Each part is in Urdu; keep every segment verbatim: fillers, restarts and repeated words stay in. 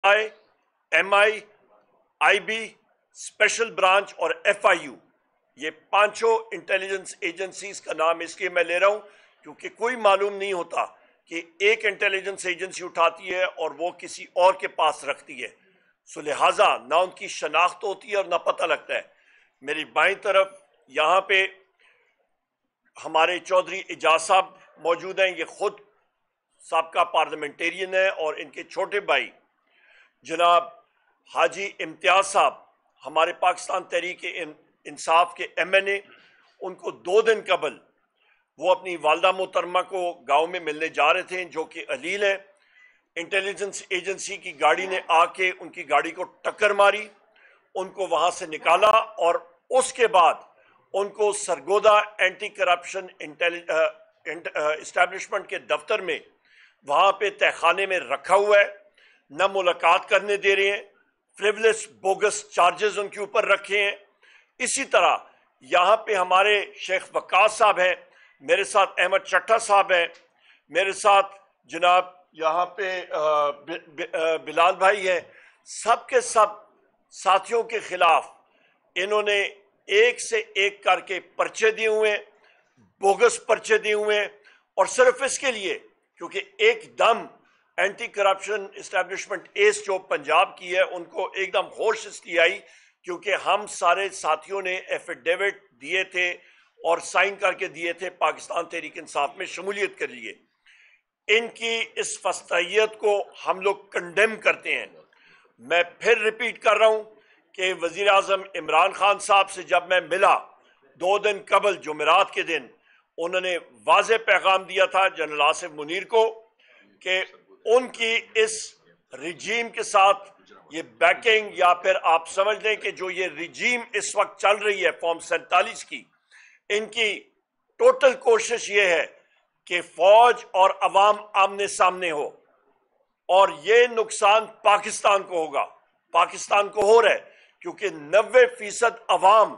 I, M I, I B, special branch اور ایف آئی یو، یہ پانچوں انٹیلیجنس ایجنسیز کا نام اس لیے میں لے رہا ہوں کیونکہ کوئی معلوم نہیں ہوتا کہ ایک انٹیلیجنس ایجنسی اٹھاتی ہے اور وہ کسی اور کے پاس رکھتی ہے، سو لہٰذا نہ ان کی شناخت ہوتی ہے اور نہ پتہ لگتا ہے۔ میری بائیں طرف یہاں پہ ہمارے چودھری اعجاز صاحب موجود ہیں، یہ خود سابقہ پارلیمنٹیرین ہیں، اور ان کے چھوٹے بھائی جناب حاجی امتیاز صاحب ہمارے پاکستان تحریک انصاف کے ایم این اے، ان کو دو دن قبل وہ اپنی والدہ محترمہ کو گاؤں میں ملنے جا رہے تھے جو کہ علیل ہے۔ انٹیلیجنس ایجنسی کی گاڑی نے آ کے ان کی گاڑی کو ٹکر ماری، ان کو وہاں سے نکالا اور اس کے بعد ان کو سرگودا اینٹی کرپشن اسٹیبلشمنٹ کے دفتر میں وہاں پہ تہخانے میں رکھا ہوا ہے، نہ ملاقات کرنے دے رہے ہیں، فریولس بوگس چارجز ان کے اوپر رکھے ہیں۔ اسی طرح یہاں پہ ہمارے شیخ وقاص صاحب ہیں، میرے ساتھ احمد چٹھا صاحب ہیں، میرے ساتھ جناب یہاں پہ بلال بھائی ہیں، سب کے سب ساتھیوں کے خلاف انہوں نے ایک سے ایک کر کے پرچے دیے ہوئے ہیں، بوگس پرچے دیے ہوئے ہیں، اور صرف اس کے لیے کیونکہ ایک دم اینٹی کرپشن اسٹیبلشمنٹ ایس جو پنجاب کی ہے ان کو ایک دم ہوش اس لیے آئی کیونکہ ہم سارے ساتھیوں نے ایفیڈیوٹ دیے تھے اور سائن کر کے دیے تھے، پاکستان تحریک انصاف میں شمولیت کر لیے۔ ان کی اس فسطائیت کو ہم لوگ کنڈیم کرتے ہیں۔ میں پھر ریپیٹ کر رہا ہوں کہ وزیر اعظم عمران خان صاحب سے جب میں ملا دو دن قبل جمعرات کے دن، انہوں نے واضح پیغام دیا تھا جنرل آصف منیر کو کہ ان کی اس رجیم کے ساتھ یہ بیکنگ، یا پھر آپ سمجھ لیں کہ جو یہ رجیم اس وقت چل رہی ہے فارم سینتالیس کی، ان کی ٹوٹل کوشش یہ ہے کہ فوج اور عوام آمنے سامنے ہو، اور یہ نقصان پاکستان کو ہوگا، پاکستان کو ہو رہا ہے کیونکہ نوے فیصد عوام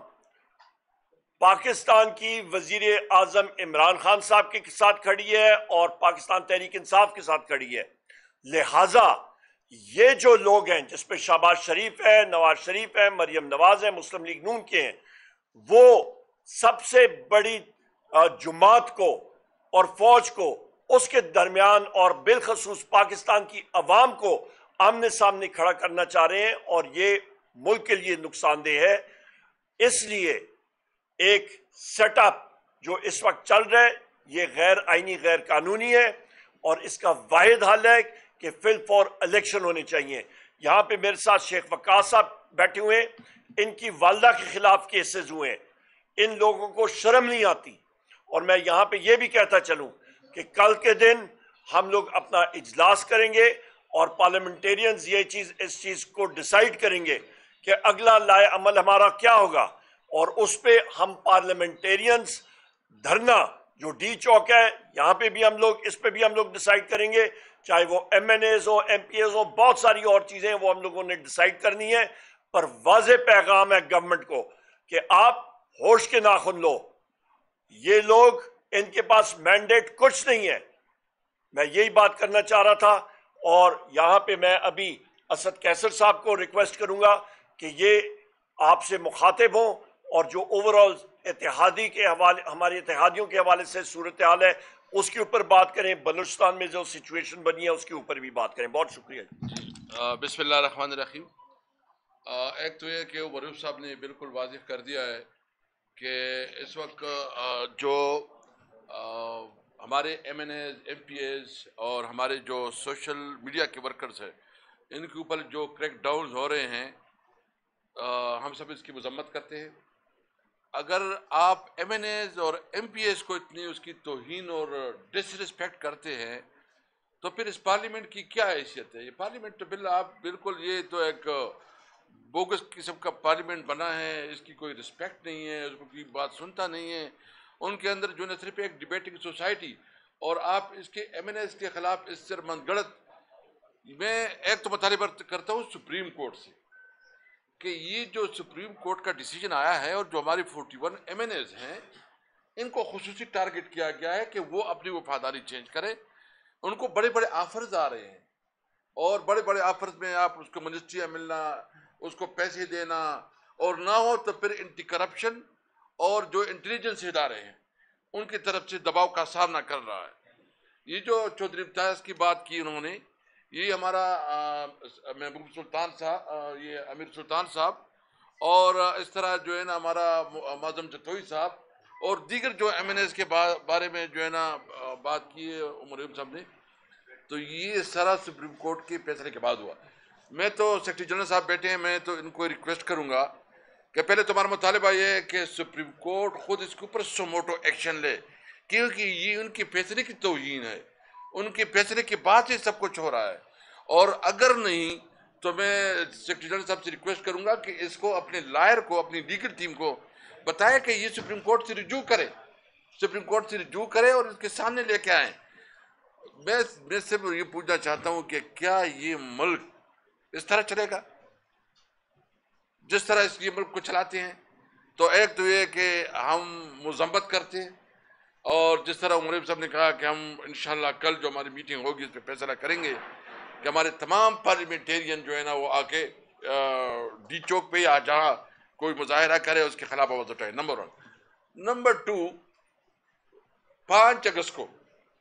پاکستان کی وزیر اعظم عمران خان صاحب کے ساتھ کھڑی ہے اور پاکستان تحریک انصاف کے ساتھ کھڑی ہے۔ لہٰذا یہ جو لوگ ہیں جس پہ شہباز شریف ہے، نواز شریف ہے، مریم نواز ہے، مسلم لیگ نون کے ہیں، وہ سب سے بڑی جماعت کو اور فوج کو اس کے درمیان اور بالخصوص پاکستان کی عوام کو آمنے سامنے کھڑا کرنا چاہ رہے ہیں، اور یہ ملک کے لیے نقصان دہ ہے۔ اس لیے ایک سیٹ اپ جو اس وقت چل رہا ہے یہ غیر آئینی، غیر قانونی ہے، اور اس کا واحد حل ہے کہ فل فور الیکشن ہونے چاہیے۔ یہاں پہ میرے ساتھ شیخ وقاص صاحب بیٹھے ہوئے ہیں، ان کی والدہ کے خلاف کیسز ہوئے ہیں، ان لوگوں کو شرم نہیں آتی۔ اور میں یہاں پہ یہ بھی کہتا چلوں کہ کل کے دن ہم لوگ اپنا اجلاس کریں گے اور پارلیمنٹیرینز یہ چیز اس چیز کو ڈیسائیڈ کریں گے کہ اگلا لائے عمل ہمارا کیا ہوگا، اور اس پہ ہم پارلیمنٹیرینز دھرنا جو ڈی چوک ہے یہاں پہ بھی ہم لوگ اس پہ بھی ہم لوگ ڈیسائیڈ کریں گے، چاہے وہ ایم این ایز ہو، ایم پی ایز ہو، بہت ساری اور چیزیں ہیں وہ ہم لوگوں نے ڈیسائیڈ کرنی ہے۔ پر واضح پیغام ہے گورنمنٹ کو کہ آپ ہوش کے ناخن لو، یہ لوگ ان کے پاس مینڈیٹ کچھ نہیں ہے۔ میں یہی بات کرنا چاہ رہا تھا، اور یہاں پہ میں ابھی اسد کیسر صاحب کو ریکویسٹ کروں گا کہ یہ آپ سے مخاطب ہوں اور جو اوورآل اتحادی کے حوالے ہمارے اتحادیوں کے حوالے سے صورتحال ہے اس کے اوپر بات کریں، بلوچستان میں جو سچویشن بنی ہے اس کے اوپر بھی بات کریں۔ بہت شکریہ۔ بسم اللہ الرحمن الرحیم۔ ایک تو یہ کہ عروف صاحب نے بالکل واضح کر دیا ہے کہ اس وقت جو ہمارے M N As, M P As اور ہمارے جو سوشل میڈیا کے ورکرز ہیں ان کے اوپر جو کریک ڈاؤنز ہو رہے ہیں، ہم سب اس کی مذمت کرتے ہیں۔ اگر آپ ایم این ایز اور ایم پی ایز کو اتنی اس کی توہین اور ڈس ریسپیکٹ کرتے ہیں تو پھر اس پارلیمنٹ کی کیا حیثیت ہے؟ یہ پارلیمنٹ تو بل آپ بالکل، یہ تو ایک بوگس قسم کا پارلیمنٹ بنا ہے، اس کی کوئی رسپیکٹ نہیں ہے، اس کو کوئی بات سنتا نہیں ہے۔ ان کے اندر جو نہ صرف ایک ڈیبیٹنگ سوسائٹی، اور آپ اس کے ایم این ایز کے خلاف اس سے من گڑت، میں ایک تو مطالبہ کرتا ہوں سپریم کورٹ سے کہ یہ جو سپریم کورٹ کا ڈیسیجن آیا ہے اور جو ہماری forty one M N As ہیں ان کو خصوصی ٹارگٹ کیا گیا ہے کہ وہ اپنی وفاداری چینج کرے۔ ان کو بڑے بڑے آفرز آ رہے ہیں اور بڑے بڑے آفرز میں آپ اس کو منسٹریاں ملنا، اس کو پیسے دینا، اور نہ ہو تو پھر اینٹی کرپشن اور جو انٹیلیجنس ادارے ہیں ان کی طرف سے دباؤ کا سامنا کر رہا ہے۔ یہ جو چودھری امتیاز کی بات کی انہوں نے، یہ ہمارا محبوب سلطان صاحب، یہ امیر سلطان صاحب، اور اس طرح جو ہے نا ہمارا معظم جتوئی صاحب اور دیگر جو ایم این ایز کے بارے میں جو ہے نا بات کی ہے عمر صاحب نے، تو یہ سارا سپریم کورٹ کے فیصلے کے بعد ہوا۔ میں تو سیکرٹری جنرل صاحب بیٹھے ہیں، میں تو ان کو ریکویسٹ کروں گا کہ پہلے تمہارا مطالبہ یہ ہے کہ سپریم کورٹ خود اس کے اوپر سوموٹو ایکشن لے، کیونکہ یہ ان کے فیصلے کی توہین ہے، ان کے فیصلے کے بعد سے سب کچھ ہو رہا ہے۔ اور اگر نہیں تو میں سیکرٹری جنرل صاحب سے ریکویسٹ کروں گا کہ اس کو اپنے لائر کو، اپنی لیگل ٹیم کو بتائے کہ یہ سپریم کورٹ سے رجوع کرے، سپریم کورٹ سے رجوع کرے اور اس کے سامنے لے کے آئیں۔ میں میں صرف یہ پوچھنا چاہتا ہوں کہ کیا یہ ملک اس طرح چلے گا جس طرح اس یہ ملک کو چلاتے ہیں؟ تو ایک تو یہ کہ ہم مذمت کرتے ہیں، اور جس طرح عمر صاحب نے کہا کہ ہم انشاءاللہ کل جو ہماری میٹنگ ہوگی اس پہ فیصلہ کریں گے کہ ہمارے تمام پارلیمنٹیرین جو ہے نا وہ آ کے ڈی چوک پہ یا جہاں کوئی مظاہرہ کرے اس کے خلاف آواز اٹھائے، نمبر ون۔ نمبر ٹو، پانچ اگست کو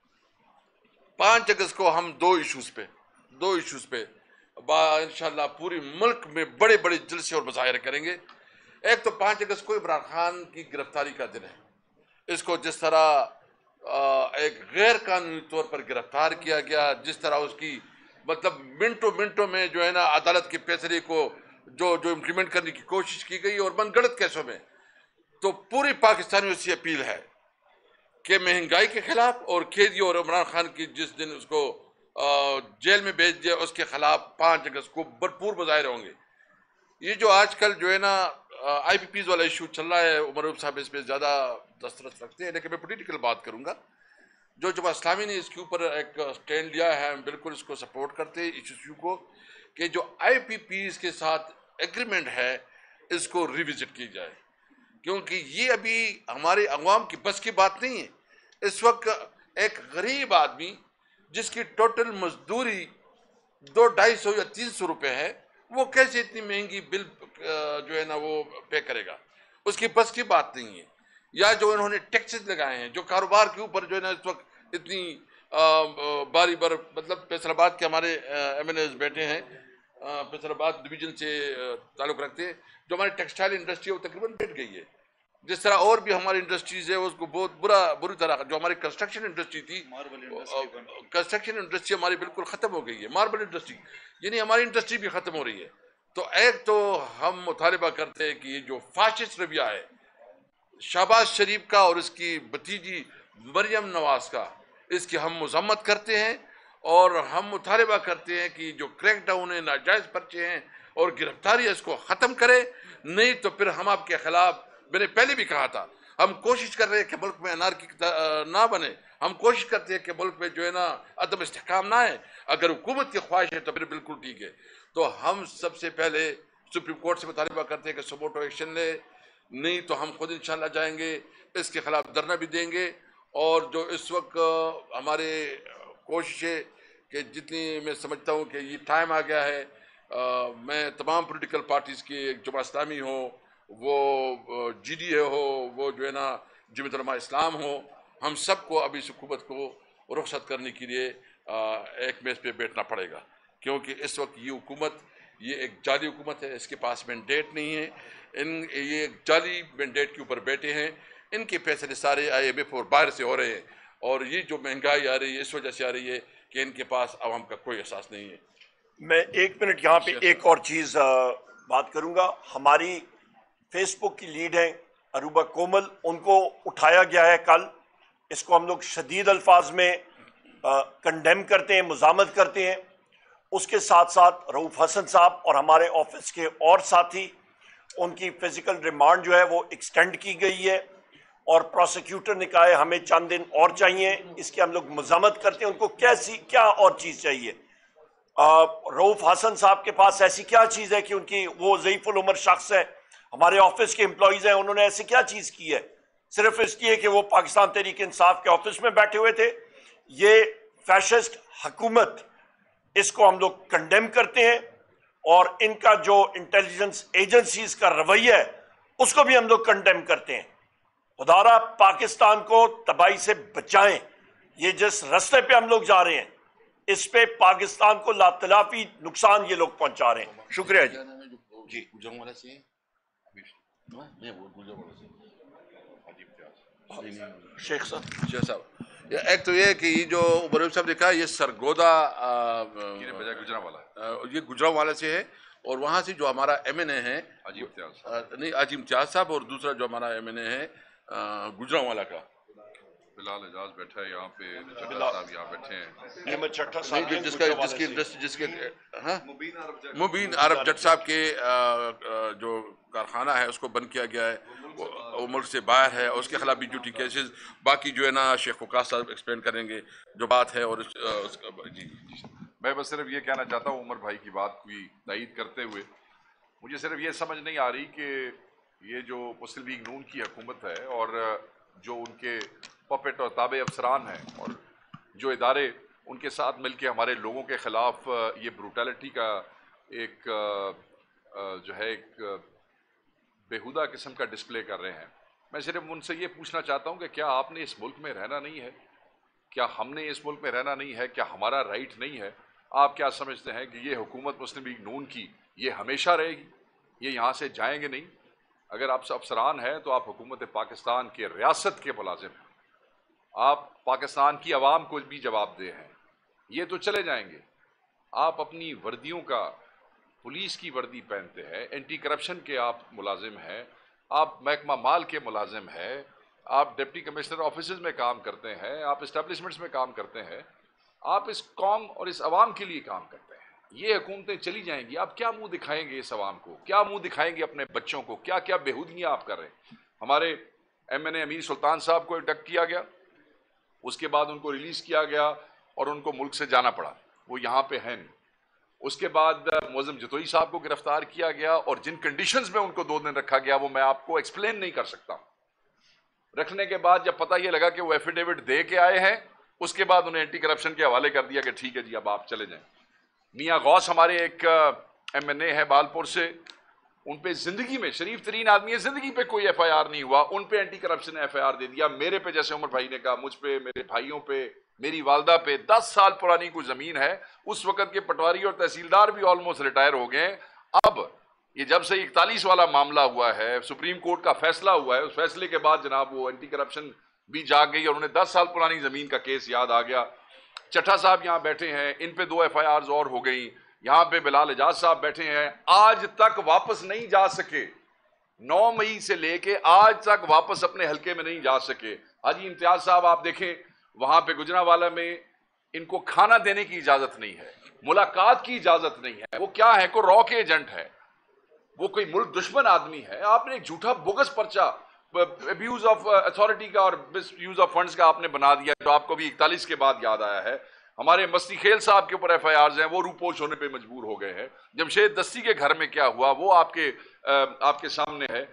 پانچ اگست کو ہم دو ایشوز پہ دو ایشوز پہ انشاءاللہ پوری ملک میں بڑے بڑے جلسے اور مظاہرے کریں گے۔ ایک تو پانچ اگست کو عمران خان کی گرفتاری کا دن ہے، اس کو جس طرح ایک غیر قانونی طور پر گرفتار کیا گیا، جس طرح اس کی مطلب منٹوں منٹوں میں جو ہے نا عدالت کے فیصلے کو جو جو امپلیمنٹ کرنے کی کوشش کی گئی، اور من گڑت کیسوں میں، تو پوری پاکستانیوں سے اپیل ہے کہ مہنگائی کے خلاف اور قیدیوں اور عمران خان کی جس دن اس کو جیل میں بھیج دیا اس کے خلاف پانچ اگست کو بھرپور مظاہرے ہوں گے۔ یہ جو آج کل جو ہے نا آئی پی پیز والا ایشو چل رہا ہے، عمر صاحب اس پہ زیادہ دسترس رکھتے ہیں، لیکن میں پولیٹیکل بات کروں گا۔ جو جماعت اسلامی نے اس کے اوپر ایک سٹینڈ لیا ہے، ہم بالکل اس کو سپورٹ کرتے ہیں اس ایشو کو، کہ جو آئی پی پیز کے ساتھ ایگریمنٹ ہے اس کو ریوزٹ کی جائے، کیونکہ یہ ابھی ہمارے عوام کی بس کی بات نہیں ہے۔ اس وقت ایک غریب آدمی جس کی ٹوٹل مزدوری دو ڈھائی سو یا تین سو روپے ہے، وہ کیسے اتنی مہنگی بل جو ہے نا وہ پے کرے گا؟ اس کی بس کی بات نہیں ہے۔ یا جو انہوں نے ٹیکسز لگائے ہیں، جو کاروبار کے اوپر جو ہے نا اس وقت اتنی باری بار، مطلب فیصل آباد کے ہمارے ایم این ایز بیٹھے ہیں، فیصل آباد ڈویژن سے تعلق رکھتے ہیں، جو ہماری ٹیکسٹائل انڈسٹری ہے وہ تقریباً بیٹھ گئی ہے۔ جس طرح اور بھی ہماری انڈسٹریز ہے اس کو بہت برا بری طرح، جو ہماری کنسٹرکشن انڈسٹری تھی، کنسٹرکشن انڈسٹری ہماری بالکل ختم ہو گئی ہے، ماربل انڈسٹری، یعنی ہماری انڈسٹری بھی ختم ہو رہی ہے۔ تو ایک تو ہم مطالبہ کرتے ہیں کہ یہ جو فاشسٹ رویہ ہے شہباز شریف کا اور اس کی بھتیجی مریم نواز کا، اس کی ہم مذمت کرتے ہیں، اور ہم مطالبہ کرتے ہیں کہ جو کریک ڈاؤن ہے، ناجائز پرچے ہیں اور گرفتاری اس کو ختم کرے، نہیں تو پھر ہم آپ کے خلاف، میں نے پہلے بھی کہا تھا، ہم کوشش کر رہے ہیں کہ ملک میں انارکی نہ بنے، ہم کوشش کرتے ہیں کہ ملک میں جو ہے نا عدم استحکام نہ ہے، اگر حکومت کی خواہش ہے تو پھر بالکل ٹھیک ہے۔ تو ہم سب سے پہلے سپریم کورٹ سے مطالبہ کرتے ہیں کہ سوموٹو ایکشن لے، نہیں تو ہم خود انشاءاللہ جائیں گے، اس کے خلاف دھرنا بھی دیں گے۔ اور جو اس وقت ہمارے کوشش ہے کہ جتنی میں سمجھتا ہوں کہ یہ ٹائم آ گیا ہے، میں تمام پولیٹیکل پارٹیز کی، جماعت اسلامی ہو، وہ جی ڈی اے ہو، وہ جو ہے نا جمعیت علماء اسلام ہو، ہم سب کو ابھی اس حکومت کو رخصت کرنے کے لیے ایک میز پہ بیٹھنا پڑے گا، کیونکہ اس وقت یہ حکومت یہ ایک جعلی حکومت ہے، اس کے پاس مینڈیٹ نہیں ہے، ان یہ ایک جعلی مینڈیٹ کے اوپر بیٹھے ہیں، ان کے فیصلے سارے آئی ایم ایف اور باہر سے ہو رہے ہیں، اور یہ جو مہنگائی آ رہی ہے اس وجہ سے آ رہی ہے کہ ان کے پاس عوام کا کوئی احساس نہیں ہے۔ میں ایک منٹ یہاں پہ ایک اور چیز بات کروں گا۔ ہماری فیس بک کی لیڈ ہیں عروبہ کومل، ان کو اٹھایا گیا ہے کل، اس کو ہم لوگ شدید الفاظ میں کنڈیم کرتے ہیں، مزاحمت کرتے ہیں۔ اس کے ساتھ ساتھ رؤوف حسن صاحب اور ہمارے آفس کے اور ساتھی، ان کی فزیکل ریمانڈ جو ہے وہ ایکسٹینڈ کی گئی ہے، اور پروسیکیوٹر نے کہا ہے ہمیں چند دن اور چاہیے، اس کی ہم لوگ مزاحمت کرتے ہیں۔ ان کو کیسی کیا اور چیز چاہیے؟ رؤوف حسن صاحب کے پاس ایسی کیا چیز ہے کہ ان کی، وہ ضعیف العمر شخص ہے، ہمارے آفس کے امپلائیز ہیں، انہوں نے ایسی کیا چیز کی ہے صرف اس لیے کہ وہ پاکستان تحریک انصاف کے آفس میں بیٹھے ہوئے تھے؟ یہ فیشسٹ حکومت اس کو ہم لوگ کنڈیم کرتے ہیں، اور ان کا جو انٹیلیجنس ایجنسیز کا رویہ ہے اس کو بھی ہم لوگ کنڈیم کرتے ہیں۔ خدا را پاکستان کو تباہی سے بچائیں۔ یہ جس رستے پہ ہم لوگ جا رہے ہیں اس پہ پاکستان کو لاطلافی نقصان یہ لوگ پہنچا رہے ہیں۔ شکریہ جی۔ جی شیخ صاحب شیخ صاحب، ایک تو یہ کہ یہ جو عمر صاحب نے کہا یہ سرگودا بجائے گجرا والا یہ گجراؤں والے سے ہے، اور وہاں سے جو ہمارا ایم این اے ہے عجیب امتیاز نہیں عجیب امتیاز صاحب، اور دوسرا جو ہمارا ایم این اے ہے گجراؤں والا کا بلال اعجاز بیٹھا ہے یہاں پہ، چٹھا صاحب یہاں بیٹھے ہیں، احمد چٹھا نہیں صاحب جو جس کا جس کی انڈسٹری جس کے ہاں مبین عرب جٹ صاحب کے جو کارخانہ ہے اس کو بند کیا گیا ہے، وہ ملک سے باہر ہے، اس کے خلاف بھی ڈیوٹی کیسز، باقی جو ہے نا شیخ وقاص صاحب ایکسپلین کریں گے جو بات ہے، اور اس کا جی جی میں بس صرف یہ کہنا چاہتا ہوں عمر بھائی کی بات کی تائید کرتے ہوئے، مجھے صرف یہ سمجھ نہیں آ رہی کہ یہ جو مسلم لیگ نون کی حکومت ہے اور جو ان کے پپٹ اور تابع افسران ہیں اور جو ادارے ان کے ساتھ مل کے ہمارے لوگوں کے خلاف یہ بروٹیلٹی کا ایک جو ہے ایک بےہودہ قسم کا ڈسپلے کر رہے ہیں، میں صرف ان سے یہ پوچھنا چاہتا ہوں کہ کیا آپ نے اس ملک میں رہنا نہیں ہے؟ کیا ہم نے اس ملک میں رہنا نہیں ہے؟ کیا ہمارا رائٹ نہیں ہے؟ آپ کیا سمجھتے ہیں کہ یہ حکومت مسلم لیگ نون کی یہ ہمیشہ رہے گی؟ یہ یہاں سے جائیں گے نہیں؟ اگر آپ افسران ہیں تو آپ حکومت پاکستان کے ریاست کے ملازم ہیں، آپ پاکستان کی عوام کو بھی جواب دہ ہیں، یہ تو چلے جائیں گے، آپ اپنی وردیوں کا پولیس کی وردی پہنتے ہیں، اینٹی کرپشن کے آپ ملازم ہیں، آپ محکمہ مال کے ملازم ہیں، آپ ڈپٹی کمشنر آفیسز میں کام کرتے ہیں، آپ اسٹیبلشمنٹس میں کام کرتے ہیں، آپ اس قوم اور اس عوام کے لیے کام کرتے ہیں، یہ حکومتیں چلی جائیں گی، آپ کیا منہ دکھائیں گے اس عوام کو؟ کیا منہ دکھائیں گے اپنے بچوں کو؟ کیا کیا بےہودگیاں آپ کر رہے ہیں؟ ہمارے ایم این اے امیر سلطان صاحب کو انڈکٹ کیا گیا، اس کے بعد ان کو ریلیز کیا گیا اور ان کو ملک سے جانا پڑا، وہ یہاں پہ ہیں نہیں۔ اس کے بعد معظم جتوئی صاحب کو گرفتار کیا گیا، اور جن کنڈیشنز میں ان کو دو دن رکھا گیا وہ میں آپ کو ایکسپلین نہیں کر سکتا۔ رکھنے کے بعد جب پتہ یہ لگا کہ وہ ایفیڈیوٹ دے کے آئے ہیں، اس کے بعد انہیں اینٹی کرپشن کے حوالے کر دیا کہ ٹھیک ہے جی اب آپ چلے جائیں۔ میاں غوث ہمارے ایک ایم این اے ہے بالپور سے، ان پہ زندگی میں شریف ترین آدمی ہے، زندگی پہ کوئی ایف آئی آر نہیں ہوا، ان پہ anti corruption F I R دے دیا۔ میرے پہ جیسے عمر بھائی نے کہا، مجھ پہ، میرے بھائیوں پہ، میری والدہ پہ دس سال پرانی کوئی زمین ہے، اس وقت کے پٹواری اور تحصیلدار بھی آلموسٹ ریٹائر ہو گئے ہیں۔ اب یہ جب سے اکتالیس والا معاملہ ہوا ہے، سپریم کورٹ کا فیصلہ ہوا ہے، اس فیصلے کے بعد جناب وہ اینٹی کرپشن بھی جاگ گئی اور انہیں دس سال پرانی زمین کا کیس یاد آ گیا۔ چٹھا صاحب یہاں بیٹھے ہیں، ان پہ دو ایف آئی آرز اور ہو گئی۔ یہاں پہ بلال اعجاز صاحب بیٹھے ہیں، آج تک واپس نہیں جا سکے، نو مئی سے لے کے آج تک واپس اپنے حلقے میں نہیں جا سکے۔ حاجی امتیاز صاحب آپ دیکھیں، وہاں پہ گجرانوالہ میں ان کو کھانا دینے کی اجازت نہیں ہے، ملاقات کی اجازت نہیں ہے، وہ کیا ہے؟ کوئی را کے ایجنٹ ہے، وہ کوئی ملک دشمن آدمی ہے۔ آپ نے ایک جھوٹا بوگس پرچہ ابیوز آف اتھارٹی کا اور یوز آف فنڈز کا آپ نے بنا دیا، جو آپ کو بھی اکتالیس کے بعد یاد آیا ہے۔ ہمارے مستی خیل صاحب کے اوپر ایف آئی آرز ہیں، وہ روپوش ہونے پہ مجبور ہو گئے ہیں۔ جمشید دستی کے گھر میں کیا ہوا وہ آپ کے آپ کے سامنے ہے۔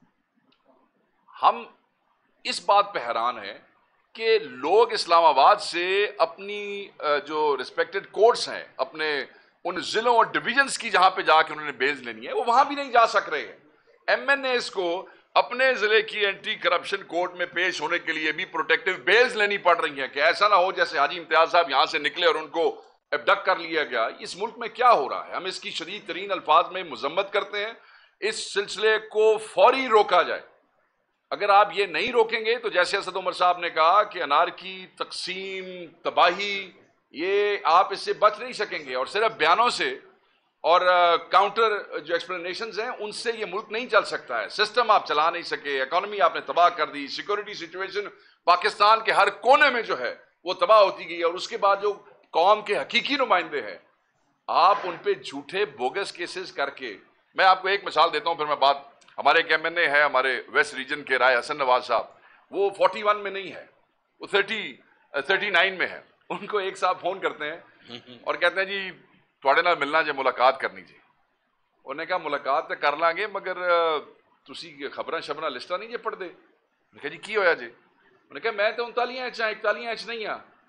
ہم اس بات پہ حیران ہیں کہ لوگ اسلام آباد سے اپنی جو ریسپیکٹڈ کورٹس ہیں، اپنے ان ضلعوں اور ڈویژنز کی جہاں پہ جا کے انہوں نے بیلز لینی ہے، وہ وہاں بھی نہیں جا سک رہے ہیں۔ ایم این ایز کو اپنے ضلع کی اینٹی کرپشن کورٹ میں پیش ہونے کے لیے بھی پروٹیکٹیو بیلز لینی پڑ رہی ہیں کہ ایسا نہ ہو جیسے حاجی امتیاز صاحب یہاں سے نکلے اور ان کو ابڈکٹ کر لیا گیا۔ اس ملک میں کیا ہو رہا ہے؟ ہم اس کی شدید ترین الفاظ میں مذمت کرتے ہیں، اس سلسلے کو فوری روکا جائے۔ اگر آپ یہ نہیں روکیں گے تو جیسے اسد عمر صاحب نے کہا کہ انارکی، تقسیم، تباہی، یہ آپ اس سے بچ نہیں سکیں گے، اور صرف بیانوں سے اور کاؤنٹر جو ایکسپلینیشنز ہیں ان سے یہ ملک نہیں چل سکتا ہے۔ سسٹم آپ چلا نہیں سکے، اکانومی آپ نے تباہ کر دی، سیکورٹی سچویشن پاکستان کے ہر کونے میں جو ہے وہ تباہ ہوتی گئی، اور اس کے بعد جو قوم کے حقیقی نمائندے ہیں آپ ان پہ جھوٹے بوگس کیسز کر کے، میں آپ کو ایک مثال دیتا ہوں پھر میں بات، ہمارے ایک ایم این اے ہے ہمارے ویسٹ ریجن کے رائے حسن نواز صاحب، وہ فورٹی ون میں نہیں ہے، وہ تھرٹی تھرٹی نائن میں ہے۔ ان کو ایک صاحب فون کرتے ہیں اور کہتے ہیں جی تھوڑے نال ملنا جی، ملاقات کرنی جی۔ انہوں نے کہا ملاقات تو کر لیں گے مگر تسی خبراں شبراں لسٹاں نہیں جی پڑھ دے۔ میں نے کہا جی کی ہویا جی؟ انہوں نے کہا میں تو انتالیاں اچ ہاں، اکتالیاں اچ نہیں ہاں۔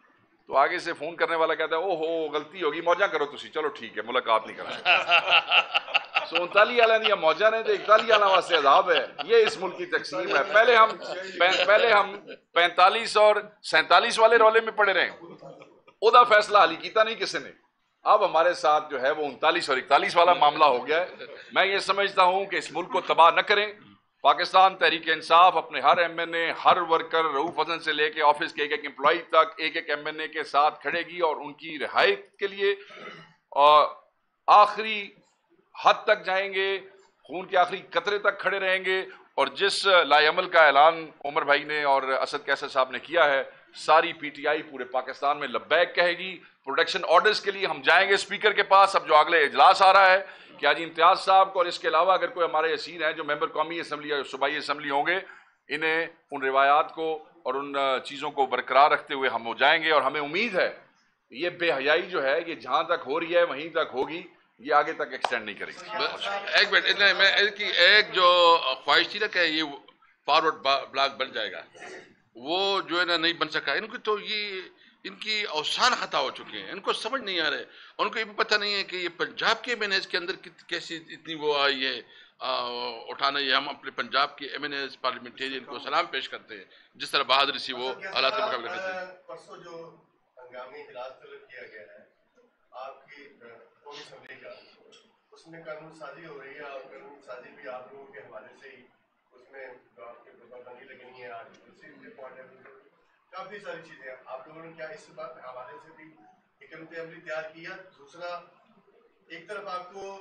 تو آگے سے فون کرنے والا کہتا ہے او ہو غلطی ہوگی موجہ کرو تسی چلو ٹھیک ہے ملاقات نہیں کرنا سو انتالی والا نہیں موجہ نہیں تو اکتالی والا واسطے عذاب ہے. یہ اس ملک کی تقسیم ہے. پہلے ہم پہلے ہم پینتالیس اور سینتالیس والے رولے میں پڑے رہے او دا فیصلہ حالی کیتا نہیں کسی نے. اب ہمارے ساتھ جو ہے وہ انتالیس اور اکتالیس والا معاملہ ہو گیا ہے. میں یہ سمجھتا ہوں کہ اس ملک کو تباہ نہ کریں. پاکستان تحریک انصاف اپنے ہر ایم این اے ہر ورکر رؤوف حسن سے لے کے آفس کے ایک ایک امپلائی تک ایک ایک ایم این اے کے ساتھ کھڑے گی اور ان کی رہائی کے لیے اور آخری حد تک جائیں گے, خون کے آخری قطرے تک کھڑے رہیں گے. اور جس لا عمل کا اعلان عمر بھائی نے اور اسد کیسر صاحب نے کیا ہے, ساری پی ٹی آئی پورے پاکستان میں لبیک کہے گی. پروٹیکشن آرڈرز کے لیے ہم جائیں گے اسپیکر کے پاس. اب جو اگلے اجلاس آ رہا ہے کہ آج امتیاز صاحب کو اور اس کے علاوہ اگر کوئی ہمارے اسیر ہیں جو ممبر قومی اسمبلی یا صوبائی اسمبلی ہوں گے, انہیں ان روایات کو اور ان چیزوں کو برقرار رکھتے ہوئے ہم ہو جائیں گے. اور ہمیں امید ہے یہ بے حیائی جو ہے یہ جہاں تک ہو رہی ہے وہیں تک ہوگی, یہ آگے تک ایکسٹینڈ نہیں کرے گی. ایک منٹ میں ایک جو خواہش تھی نا کہ یہ فارورڈ بلاک بن جائے گا, وہ جو ہے نا نہیں بن سکا. ان کو تو یہ ان کی اوسان خطا ہو چکے ہیں, ان کو سمجھ نہیں آ رہا ہے. ان کو یہ بھی پتہ نہیں ہے کہ یہ پنجاب کے ایم این ایز کے اندر کیسی اتنی وہ آئی ہے اٹھانا. یہ ہم اپنے پنجاب کے ایم این ایز پارلیمنٹیرین کو سلام پیش کرتے ہیں جس طرح بہادری سے وہ حالات کا مقابلہ کرتے ہیں. پرسوں جو ہنگامی اجلاس طلب کیا گیا ہے آپ کی قومی اسمبلی کا, اس میں قانون سازی ہو رہی ہے اور قانون سازی بھی آپ لوگوں کے حوالے سے ہی اس میں جو آپ کی پابندی لگنی ہے آج دوسری پوائنٹ ہے کافی ساری چیزیں آپ لوگوں نے کیا اس بات حوالے سے بھی حکمت عملی تیار کیا. دوسرا ایک طرف آپ کو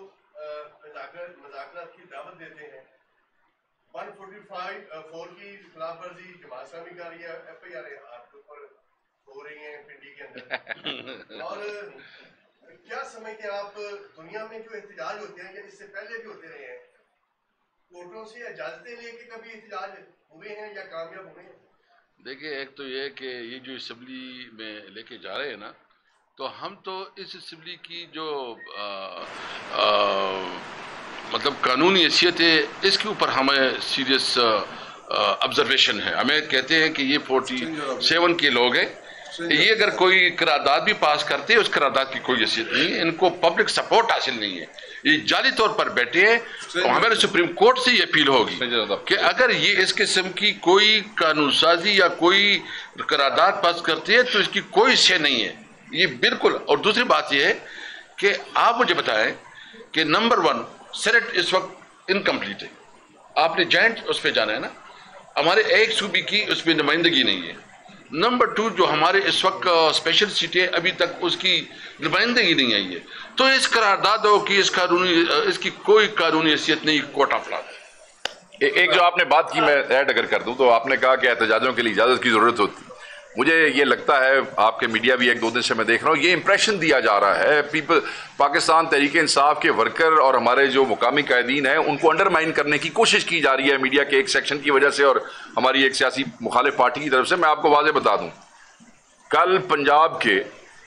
مذاکرات کی دعوت دیتے ہیں, ون فورٹی فائیو فور کی خلاف ورزی جماعت اسلامی کا رہی ہے, ایف آئی آر آپ کے اوپر ہو رہی ہیں پنڈی کے اندر. اور کیا سمجھتے ہیں آپ دنیا میں جو احتجاج ہوتے ہیں یا اس سے پہلے بھی ہوتے رہے ہیں, کورٹوں سے اجازتیں لے کے کبھی احتجاج ہوئے ہیں یا کامیاب ہوئے ہیں؟ دیکھیں ایک تو یہ کہ یہ جو اسمبلی میں لے کے جا رہے ہیں نا, تو ہم تو اس اسمبلی کی جو آ, آ, مطلب قانونی حیثیت ہے اس کے اوپر ہمیں سیریس آبزرویشن ہے. ہمیں کہتے ہیں کہ یہ فورٹی سیون کے لوگ ہیں, یہ اگر کوئی قرارداد بھی پاس کرتے ہیں اس قرارداد کی کوئی حیثیت نہیں ہے, ان کو پبلک سپورٹ حاصل نہیں ہے, یہ جعلی طور پر بیٹھے ہیں. اور ہمارے سپریم کورٹ سے یہ اپیل ہوگی کہ اگر یہ اس قسم کی کوئی قانون سازی یا کوئی قرارداد پاس کرتے ہیں تو اس کی کوئی شے نہیں ہے یہ بالکل. اور دوسری بات یہ ہے کہ آپ مجھے بتائیں کہ نمبر ون سینٹ اس وقت انکمپلیٹ ہے, آپ نے جوائنٹ اس پہ جانا ہے نا, ہمارے ایک صوبے کی اس پہ نمائندگی نہیں ہے. نمبر ٹو جو ہمارے اس وقت اسپیشل سیٹیں ابھی تک اس کی نمائندگی نہیں آئی ہے, تو اس قراردادوں کی اس قانونی اس کی کوئی قانونی حیثیت نہیں. Court of law. ایک جو آپ نے بات کی میں ایڈ اگر کر دوں تو آپ نے کہا کہ احتجاجوں کے لیے اجازت کی ضرورت ہوتی. مجھے یہ لگتا ہے آپ کے میڈیا بھی ایک دو دن سے میں دیکھ رہا ہوں یہ امپریشن دیا جا رہا ہے پیپل پاکستان تحریک انصاف کے ورکر اور ہمارے جو مقامی قائدین ہیں ان کو انڈرمائن کرنے کی کوشش کی جا رہی ہے میڈیا کے ایک سیکشن کی وجہ سے اور ہماری ایک سیاسی مخالف پارٹی کی طرف سے. میں آپ کو واضح بتا دوں, کل پنجاب کے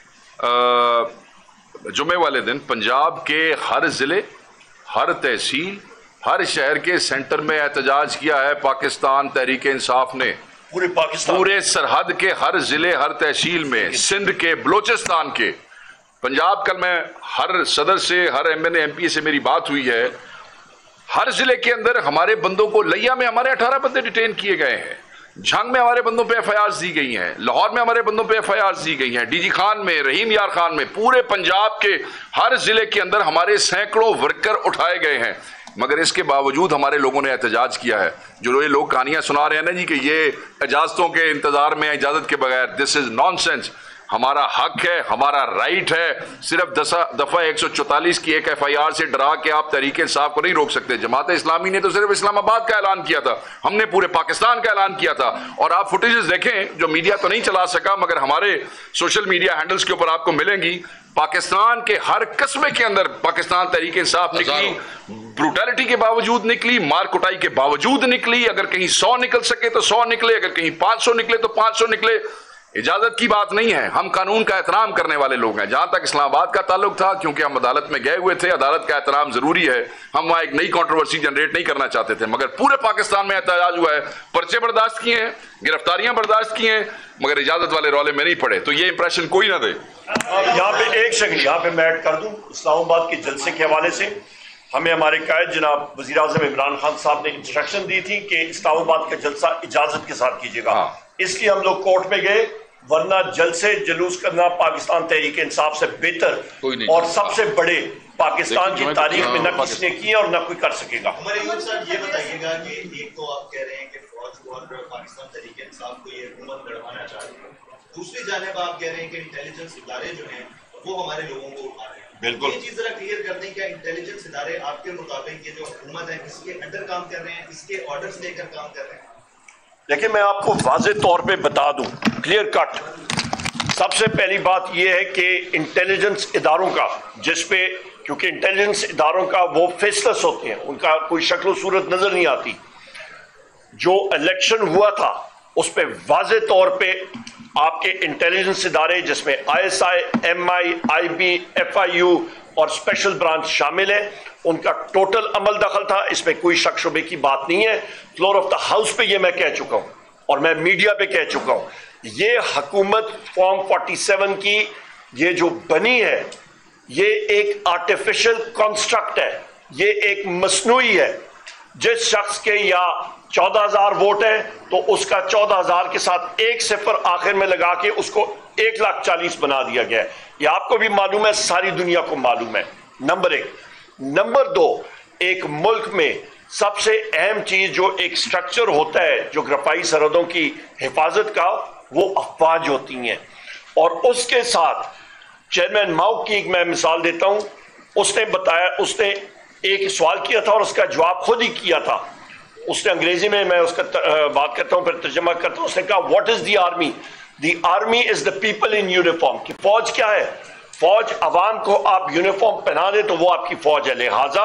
جمعے والے دن پنجاب کے ہر ضلع, ہر تحصیل, ہر شہر کے سینٹر میں احتجاج کیا ہے پاکستان تحریک انصاف نے. پورے پاکستان پورے سرحد کے ہر ضلع, ہر تحصیل میں, سندھ کے, بلوچستان کے, پنجاب. کل میں ہر صدر سے, ہر M N A M P سے میری بات ہوئی ہے, ہر ضلع کے اندر ہمارے بندوں کو, لیا میں ہمارے اٹھارہ بندے ڈیٹین کیے گئے ہیں, جھنگ میں ہمارے بندوں پہ ایف آئی آر دی گئی ہیں, لاہور میں ہمارے بندوں پہ ایف آئی آر دی گئی ہیں, ڈی جی خان میں, رحیم یار خان میں, پورے پنجاب کے ہر ضلع کے اندر ہمارے سینکڑوں ورکر اٹھائے گئے ہیں. مگر اس کے باوجود ہمارے لوگوں نے احتجاج کیا ہے. جو یہ لوگ کہانیاں سنا رہے ہیں نا جی کہ یہ اجازتوں کے انتظار میں, اجازت کے بغیر, دس از نان سینس. ہمارا حق ہے, ہمارا رائٹ ہے. صرف دفعہ ایک سو چوتالیس کی ایک ایف آئی آر سے ڈرا کے آپ تحریک انصاف کو نہیں روک سکتے. جماعت اسلامی نے تو صرف اسلام آباد کا اعلان کیا تھا, ہم نے پورے پاکستان کا اعلان کیا تھا. اور آپ فوٹیجز دیکھیں جو میڈیا تو نہیں چلا سکا مگر ہمارے سوشل میڈیا ہینڈلز کے اوپر آپ کو ملیں گی. پاکستان کے ہر قصبے کے اندر پاکستان تحریک انصاف نکلی, بروٹیلٹی کے باوجود نکلی, مار کٹائی کے باوجود نکلی. اگر کہیں سو نکل سکے تو سو نکلے, اگر کہیں پانچ سو نکلے تو پانچ سو نکلے. اجازت کی بات نہیں ہے. ہم قانون کا احترام کرنے والے لوگ ہیں. جہاں تک اسلام آباد کا تعلق تھا, کیونکہ ہم عدالت میں گئے ہوئے تھے, عدالت کا احترام ضروری ہے, ہم وہاں ایک نئی کنٹروورسی جنریٹ نہیں کرنا چاہتے تھے. مگر پورے پاکستان میں احتجاج ہوا ہے, پرچے برداشت کیے ہیں, گرفتاریاں برداشت کی ہیں, مگر اجازت والے رولے میں نہیں پڑے. تو یہ امپریشن کوئی نہ دے. یہاں پہ ایک سیکنڈ یہاں پہ میں ایڈ کر دوں. اسلام آباد کے جلسے کے حوالے سے ہمیں ہمارے قائد جناب وزیر اعظم عمران خان صاحب نے انسٹرکشن دی تھی کہ اسلام آباد کا جلسہ اجازت کے ساتھ کیجیے گا. اس لیے ہم لوگ کورٹ میں گئے, ورنہ جلسے جلوس کرنا پاکستان تحریک انصاف سے بہتر اور سب سے بڑے پاکستان کی تاریخ میں نہ کسی نے کیے اور نہ کوئی کر سکے گا. ہمارے یوم صاحب یہ بتائیے گا کہ ایک تو آپ کہہ رہے ہیں کہ فوج اور پاکستان تحریک انصاف کو یہ حکومت لڑوانا چاہ رہے ہیں, دوسری جانب آپ کہہ رہے ہیں کہ انٹیلیجنس ادارے جو ہیں وہ ہمارے لوگوں کو اٹھا رہے ہیں. بالکل یہ چیز ذرا کلیئر کر دیں, کیا انٹیلیجنس ادارے آپ کے مطابق یہ جو حکومت ہے اس کے انڈر کام کر رہے ہیں, اس کے آرڈرز لے کر کام کر رہے ہیں؟ دیکھیں میں آپ کو واضح طور پہ بتا دوں, کلیئر کٹ. سب سے پہلی بات یہ ہے کہ انٹیلیجنس اداروں کا, جس پہ کیونکہ انٹیلیجنس اداروں کا وہ فیسلس ہوتے ہیں, ان کا کوئی شکل و صورت نظر نہیں آتی. جو الیکشن ہوا تھا اس پہ واضح طور پہ آپ کے انٹیلیجنس ادارے جس میں I S I, M I, I B, F I U اور اسپیشل برانچ شامل ہیں, ان کا ٹوٹل عمل دخل تھا. اس میں کوئی شک شبے کی بات نہیں ہے. فلور آف دا ہاؤس پہ یہ میں کہہ چکا ہوں اور میں میڈیا پہ کہہ چکا ہوں. یہ حکومت فارم فورٹی سیون کی یہ جو بنی ہے یہ ایک آرٹیفیشل کانسٹرکٹ ہے, یہ ایک مصنوعی ہے. جس شخص کے یا چودہ ہزار ووٹ ہیں تو اس کا چودہ ہزار کے ساتھ ایک صفر آخر میں لگا کے اس کو ایک لاکھ چالیس بنا دیا گیا ہے. یہ آپ کو بھی معلوم ہے, ساری دنیا کو معلوم ہے. نمبر ایک. نمبر دو, ایک ملک میں سب سے اہم چیز جو ایک سٹرکچر ہوتا ہے جغرافیائی سرحدوں کی حفاظت کا, وہ افواج ہوتی ہیں. اور اس کے ساتھ چیئرمین ماؤ کی ایک میں مثال دیتا ہوں. اس نے بتایا, اس نے ایک سوال کیا تھا اور اس کا جواب خود ہی کیا تھا. اس نے انگریزی میں, میں اس کا بات کرتا ہوں پھر ترجمہ کرتا ہوں, اس نے کہا what is the army? The army is the people in uniform. کہ فوج کیا ہے؟ فوج عوام کو آپ یونیفارم پہنا دیں تو وہ آپ کی فوج ہے. لہٰذا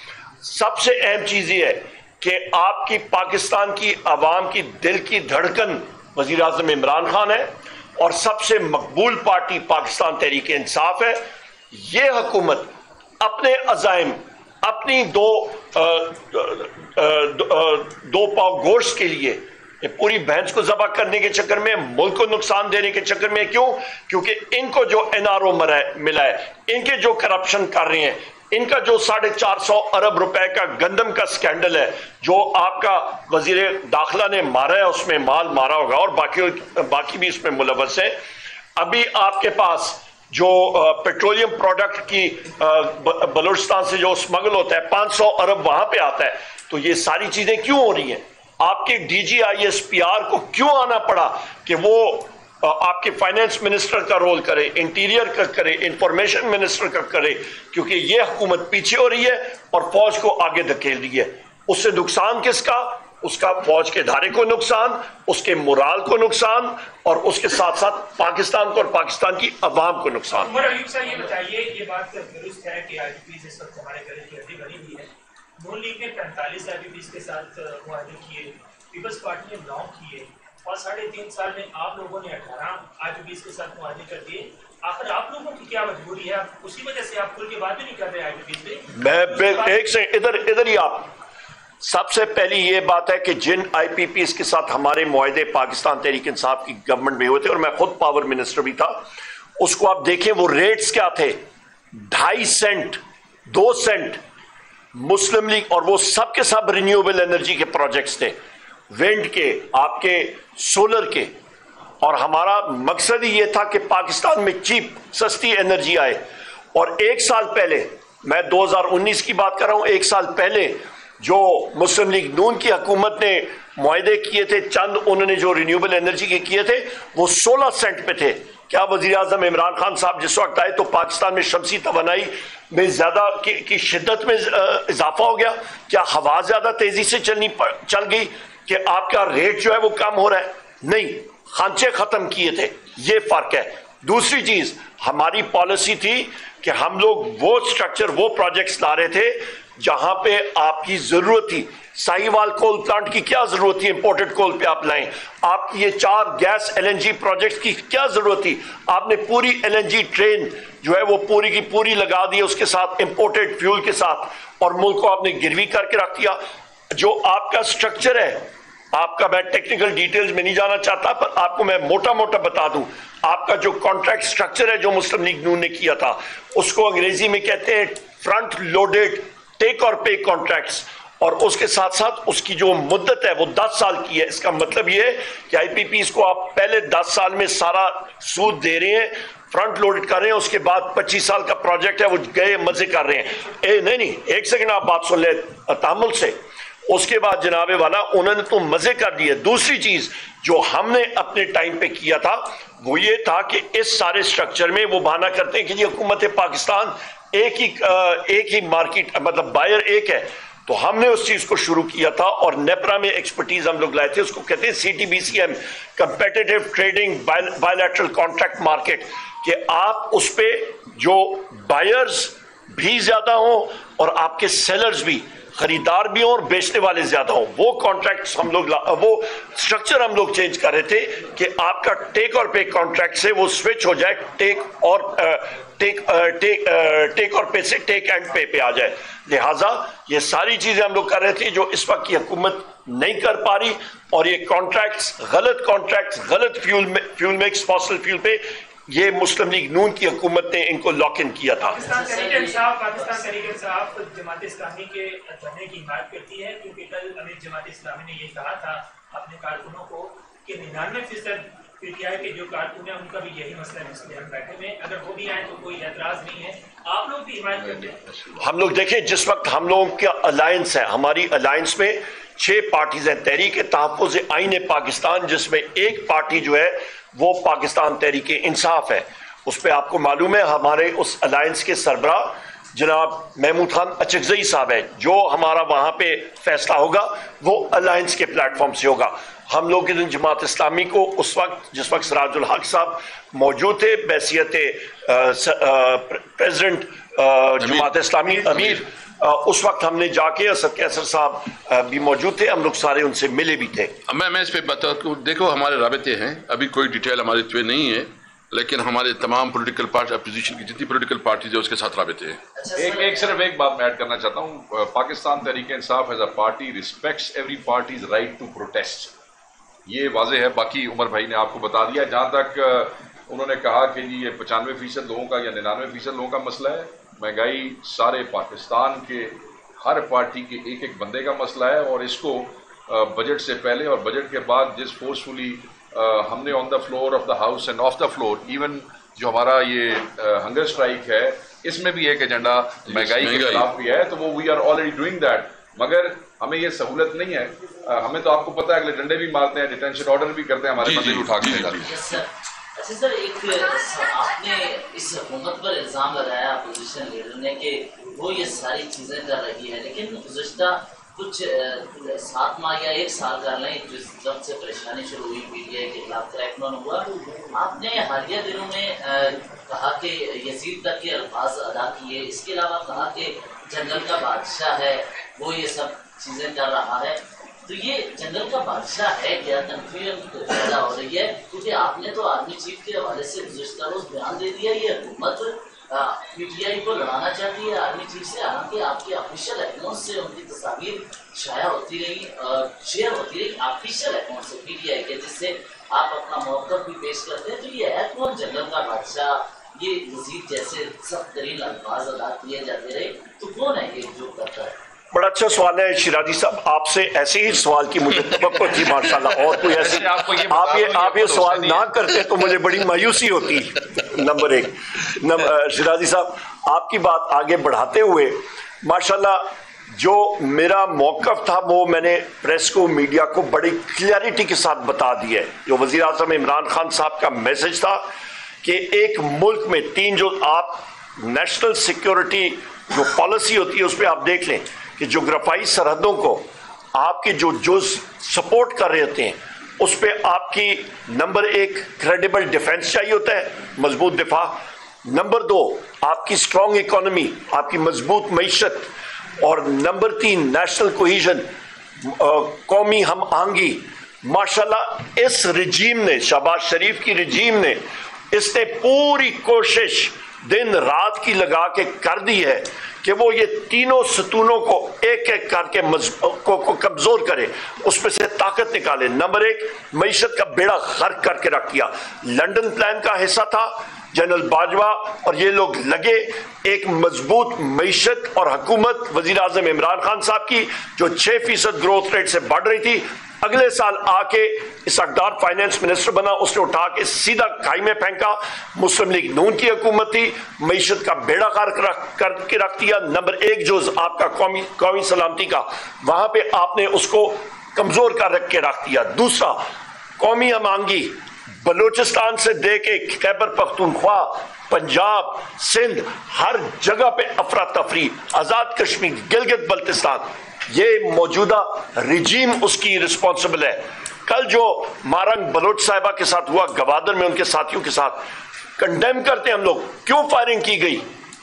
سب سے اہم چیز یہ ہے کہ آپ کی پاکستان کی عوام کی دل کی دھڑکن وزیر اعظم عمران خان ہے اور سب سے مقبول پارٹی پاکستان تحریک انصاف ہے. یہ حکومت اپنے عزائم, اپنی دو دو پاؤ گوشت کے لیے پوری بھینس کو ذبح کرنے کے چکر میں, ملک کو نقصان دینے کے چکر میں. کیوں؟ کیونکہ ان کو جو این آر او ملا ہے, ان کے جو کرپشن کر رہے ہیں, ان کا جو ساڑھے چار سو ارب روپے کا گندم کا سکینڈل ہے جو آپ کا وزیر داخلہ نے مارا ہے, اس میں مال مارا ہوگا اور باقی باقی بھی اس میں ملوث ہیں. ابھی آپ کے پاس جو پیٹرولیم پروڈکٹ کی بلوچستان سے جو اسمگل ہوتا ہے, پانچ سو ارب وہاں پہ آتا ہے. تو یہ ساری چیزیں کیوں ہو رہی ہیں؟ آپ کے D G I S P R کو کیوں آنا پڑا کہ وہ آپ کے فائنینس منسٹر کا رول کرے, انٹیریئر کا کرے, انفارمیشن منسٹر کا کرے؟ کیونکہ یہ حکومت پیچھے ہو رہی ہے اور فوج کو آگے دھکیل رہی ہے. اس سے نقصان کس کا؟ اس کا فوج کے ادارے کو نقصان, اس کے مورال کو نقصان, اور اس کے ساتھ ساتھ پاکستان کو اور پاکستان کی عوام کو نقصان. عمر ایوب صاحب یہ بتائیے, یہ بات درست ہے کہ آئی پی پیز اس وقت ہمارے گلے کی ہڈی بنی ہوئی ہے. نون لیگ نے پینتالیس آئی پی پیز کے ساتھ معاہدے کیے, پیپلز پارٹی نے نو کیے, اور ساڑھے تین سال میں آپ لوگوں نے اٹھارہ آئی پی پیز کے ساتھ معاہدے کر دیے. آخر آپ لوگوں کی کیا مجبوری ہے؟ اسی وجہ سے آپ کھل کے بات بھی نہیں کر رہے آئی پی پیز پہ. میں ایک سے ادھر ادھر ہی آپ, سب سے پہلی یہ بات ہے کہ جن آئی پی پیز کے ساتھ ہمارے معاہدے پاکستان تحریک انصاف کی گورنمنٹ میں ہوئے تھے, اور میں خود پاور منسٹر بھی تھا, اس کو آپ دیکھیں وہ ریٹس کیا تھے. ڈھائی سینٹ, دو سینٹ مسلم لیگ, اور وہ سب کے سب رینیوبل انرجی کے پروجیکٹس تھے, ونڈ کے, آپ کے سولر کے. اور ہمارا مقصد ہی یہ تھا کہ پاکستان میں چیپ سستی انرجی آئے. اور ایک سال پہلے, میں دو ہزار انیس کی بات کر رہا ہوں, ایک سال پہلے جو مسلم لیگ نون کی حکومت نے معاہدے کیے تھے, چند انہوں نے جو رینیوبل انرجی کے کیے تھے, وہ سولہ سینٹ پہ تھے. کیا وزیر اعظم عمران خان صاحب جس وقت آئے تو پاکستان میں شمسی توانائی میں زیادہ کی, کی شدت میں اضافہ ہو گیا؟ کیا ہوا زیادہ تیزی سے چلنی چل گئی کہ آپ کا ریٹ جو ہے وہ کم ہو رہا ہے؟ نہیں, خانچے ختم کیے تھے. یہ فرق ہے. دوسری چیز, ہماری پالیسی تھی کہ ہم لوگ وہ سٹرکچر, وہ پروجیکٹس لا رہے تھے جہاں پہ آپ کی ضرورت تھی. ساہیوال کول پلانٹ کی کیا ضرورت تھی امپورٹڈ کول پہ آپ لائیں؟ آپ کی یہ چار gas L N G project کی کیا ضرورت تھی؟ آپ نے پوری ایل این جی ٹرین جو ہے وہ پوری کی پوری لگا دی اس کے ساتھ امپورٹڈ فیول کے ساتھ, اور ملک کو آپ نے گروی کر کے رکھ دیا. جو آپ کا سٹرکچر ہے, آپ کا, میں ٹیکنیکل ڈیٹیلز میں نہیں جانا چاہتا, پر آپ کو میں موٹا موٹا بتا دوں, آپ کا جو کانٹریکٹ سٹرکچر ہے جو مسلم لیگ نون نے کیا تھا, اس کو انگریزی میں کہتے ہیں فرنٹ لوڈڈ ٹیک اور پے کانٹریکٹس, اور اس کے ساتھ ساتھ اس کی جو مدت ہے وہ دس سال کی ہے. اس کا مطلب یہ ہے کہ آئی پی پیز کو آپ پہلے دس سال میں سارا سود دے رہے ہیں, فرنٹ لوڈ کر رہے ہیں, اس کے بعد پچیس سال کا پروجیکٹ ہے وہ گئے مزے کر رہے ہیں. اے نہیں نہیں ایک سیکنڈ آپ بات سن لیں تحمل سے. اس کے بعد جناب والا انہوں نے تو مزے کر دیے. دوسری چیز جو ہم نے اپنے ٹائم پہ کیا تھا وہ یہ تھا کہ اس سارے سٹرکچر میں وہ بہانہ کرتے ہیں کہ یہ حکومت پاکستان ایک ہی ایک ہی مارکیٹ, مطلب بائر ایک ہے. تو ہم نے اس چیز کو شروع کیا تھا, اور نیپرا میں ایکسپرٹیز ہم لوگ لائے تھے, اس کو کہتے ہیں C T B C M, competitive trading bilateral contract market, کہ آپ اس پہ جو بائرز بھی زیادہ ہوں اور آپ کے سیلرز بھی, خریدار بھی ہوں اور بیچنے والے زیادہ ہوں. وہ کانٹریکٹس ہم لوگ, وہ سٹرکچر ہم لوگ چینج کر رہے تھے کہ آپ کا ٹیک اور پے کانٹریکٹ سے وہ سوئچ ہو جائے ٹیک اور ٹیک ٹیک اور پے سے ٹیک اینڈ پے پہ آ جائے. لہٰذا یہ ساری چیزیں ہم لوگ کر رہے تھے جو اس وقت کی حکومت نہیں کر پا رہی, اور یہ کانٹریکٹس غلط کانٹریکٹس غلط fuel fuel mix fossil fuel پہ یہ مسلم لیگ نون کی حکومت نے ان کو لاک ان کیا تھا. پاکستان تحریک انصاف پاکستان تحریک انصاف جماعت اسلامی کے دھرنے کی حمایت کرتی ہے, کیونکہ کل امیر جماعت اسلامی نے یہ کہا تھا اپنے کارکنوں کو کہ ننانوے فیصد پی ٹی آئی کے جو کارکن ہیں ان کا بھی یہی مسئلہ ہے, اس لیے ہم بیٹھے میں اگر وہ بھی آئیں تو کوئی اعتراض نہیں ہے. آپ لوگ بھی حمایت کرتے ہیں؟ ہم لوگ دیکھیں جس وقت ہم لوگوں کا الائنس ہے, ہماری الائنس میں چھ پارٹیز ہیں. تحریک تحفظ آئین پاکستان, جس میں ایک پارٹی جو ہے وہ پاکستان تحریک انصاف ہے. اس پہ آپ کو معلوم ہے ہمارے اس الائنس کے سربراہ جناب محمود خان اچکزئی صاحب ہے. جو ہمارا وہاں پہ فیصلہ ہوگا وہ الائنس کے پلیٹ فارم سے ہوگا. ہم لوگ جماعت اسلامی کو اس وقت جس وقت سراج الحق صاحب موجود تھے بحیثیت پریزیڈنٹ جماعت اسلامی امیر, اس وقت ہم نے جا کے اسد کیسر صاحب بھی موجود تھے, ہم لوگ سارے ان سے ملے بھی تھے. میں میں اس پہ بتا, دیکھو ہمارے رابطے ہیں, ابھی کوئی ڈیٹیل ہمارے پہ نہیں ہے, لیکن ہمارے تمام پولیٹیکل پارٹی اپوزیشن کی جتنی پولیٹیکل پارٹیز ہیں اس کے ساتھ رابطے ہیں. ایک ایک صرف ایک بات میں ایڈ کرنا چاہتا ہوں, Pakistan Tehreek Insaf as a party respects every parties right to protest, یہ واضح ہے. باقی عمر بھائی نے آپ کو بتا دیا. جہاں تک انہوں نے کہا کہ جی یہ پچانوے فیصد لوگوں کا یا ننانوے فیصد لوگوں کا مسئلہ ہے, مہنگائی سارے پاکستان کے ہر پارٹی کے ایک ایک بندے کا مسئلہ ہے, اور اس کو بجٹ سے پہلے اور بجٹ کے بعد جس فورسفلی ہم نے on the floor of the house and off the floor, even جو ہمارا یہ ہنگر اسٹرائک ہے اس میں بھی ایک ایجنڈا مہنگائی کے خلاف بھی ہے, تو وہ we are already doing that. مگر ہمیں یہ سہولت نہیں ہے, ہمیں تو آپ کو پتہ ہے اگلے ڈنڈے بھی مارتے ہیں, ڈیٹینشن آرڈر بھی کرتے ہیں, ہمارے بندے بھی اٹھا کے لے جاتے ہیں. اچھا سر, ایک آپ نے اس حکومت پر الزام لگایا اپوزیشن لیڈر نے کہ وہ یہ ساری چیزیں کر رہی ہے, لیکن گزشتہ کچھ سات ماہ یا ایک سال کر لیں جس وقت سے پریشانی شروع ہوئی پی ٹی آئی کے خلاف کریک ڈاؤن ہوا, آپ نے حالیہ دنوں میں کہا کہ یزید تک کے الفاظ ادا کیے, اس کے علاوہ کہا کہ جنگل کا بادشاہ ہے وہ یہ سب چیزیں کر رہا ہے. تو یہ جنگل کا بادشاہ ہے کیا, کنفیوژن پیدا ہو رہی ہے, کیونکہ آپ نے تو آرمی چیف کے حوالے سے گزشتہ روز بیان دے دیا یہ حکومت پی ٹی آئی کو لڑانا چاہتی ہے آرمی چیف سے, حالانکہ آپ کے آفیشیل اکاؤنٹ سے ان کی تصاویر شائع ہوتی رہی, شیئر ہوتی رہی آفیشیل اکاؤنٹ سے پی ٹی آئی کے, جس سے آپ اپنا موقف بھی پیش کرتے ہیں. تو یہ ہے کون جنگل کا بادشاہ, یہ یزید جیسے سخت ترین الفاظ ادا کیے جاتے رہے, تو کون ہے یہ جو کرتا ہے؟ بڑا اچھا سوال ہے شیرازی صاحب, آپ سے ایسے ہی سوال کی مجھے توقع تھی ماشاءاللہ, اور کوئی ایسی آپ یہ آپ یہ سوال نہ کرتے تو مجھے بڑی مایوسی ہوتی. نمبر ایک, شیرازی صاحب آپ کی بات آگے بڑھاتے ہوئے ماشاءاللہ جو میرا موقف تھا وہ میں نے پریس کو, میڈیا کو بڑی کلیئرٹی کے ساتھ بتا دیا ہے. جو وزیر اعظم عمران خان صاحب کا میسج تھا کہ ایک ملک میں تین, جو آپ نیشنل سیکیورٹی جو پالیسی ہوتی ہے اس پہ آپ دیکھ لیں کہ جغرافائی سرحدوں کو آپ کے جو جز سپورٹ کر رہے ہوتے ہیں اس پہ آپ کی نمبر ایک کریڈیبل ڈیفنس چاہیے ہوتا ہے, مضبوط دفاع. نمبر دو آپ کی اسٹرانگ اکانومی, آپ کی مضبوط معیشت, اور نمبر تین نیشنل کوہیژن، قومی ہم آہنگی. ماشاءاللہ اس رجیم نے، شہباز شریف کی رجیم نے، اس نے پوری کوشش دن رات کی لگا کے کر دی ہے کہ وہ یہ تینوں ستونوں کو ایک ایک کر کے کو, کو کمزور کرے، اس میں سے طاقت نکالے. نمبر ایک، معیشت کا بیڑا غرق کر کے رکھ دیا. لنڈن پلان کا حصہ تھا جنرل باجوہ اور یہ لوگ لگے ایک مضبوط معیشت اور حکومت وزیر اعظم عمران خان صاحب کی جو چھ فیصد گروتھ ریٹ سے بڑھ رہی تھی. اگلے سال آ کے اس اقدار فائنانس منسٹر بنا، اس نے اٹھا کے سیدھا کھائی میں پھینکا. مسلم لیگ نون کی حکومت تھی، معیشت کا بیڑا غرق کر کے رکھ دیا. نمبر ایک جو آپ کا قومی قومی سلامتی کا، وہاں پہ آپ نے اس کو کمزور کر رکھ کے رکھ دیا. دوسرا، قومی ہم آہنگی بلوچستان سے دے کے خیبر پختونخوا، پنجاب، سندھ، ہر جگہ پہ افراتفری، آزاد کشمیر، گلگت بلتستان، یہ موجودہ رجیم اس کی رسپانسبل ہے. کل جو مارنگ بلوچ صاحبہ کے ساتھ ہوا گوادر میں ان کے ساتھیوں کے ساتھ، کنڈیم کرتے ہیں ہم لوگ. کیوں فائرنگ کی گئی؟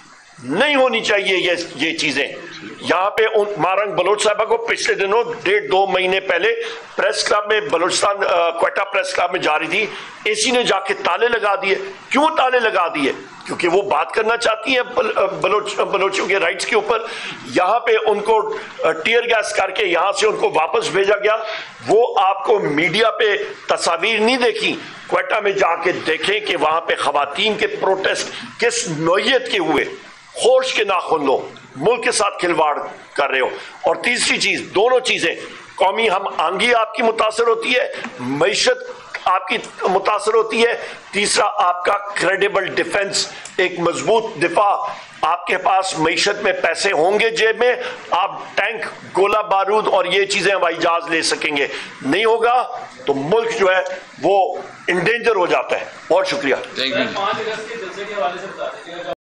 نہیں ہونی چاہیے یہ یہ چیزیں. یہاں پہ مارنگ بلوچ صاحبہ کو پچھلے دنوں ڈیڑھ دو مہینے پہلے پریس کلب میں، بلوچستان کوئٹہ پریس کلب میں جا رہی تھی، اے سی نے جا کے تالے لگا دیے. کیوں تالے لگا دیے؟ کیونکہ وہ بات کرنا چاہتی ہیں بلوچ بلوچوں کے رائٹس کے اوپر. یہاں پہ ان کو ٹیئر گیس کر کے یہاں سے ان کو واپس بھیجا گیا. وہ آپ کو میڈیا پہ تصاویر نہیں دیکھی، کوئٹہ میں جا کے دیکھیں کہ وہاں پہ خواتین کے پروٹیسٹ کس نوعیت کے ہوئے. ہوش کے ناخن لو، ملک کے ساتھ کھلواڑ کر رہے ہو. اور تیسری چیز، دونوں چیزیں، قومی ہم آہنگی آپ کی متاثر ہوتی ہے، معیشت آپ کی متاثر ہوتی ہے. تیسرا، آپ کا کریڈیبل ڈیفنس، ایک مضبوط دفاع. آپ کے پاس معیشت میں پیسے ہوں گے جیب میں، آپ ٹینک، گولہ بارود اور یہ چیزیں ہوائی جہاز لے سکیں گے. نہیں ہوگا تو ملک جو ہے وہ انڈینجر ہو جاتا ہے. بہت شکریہ.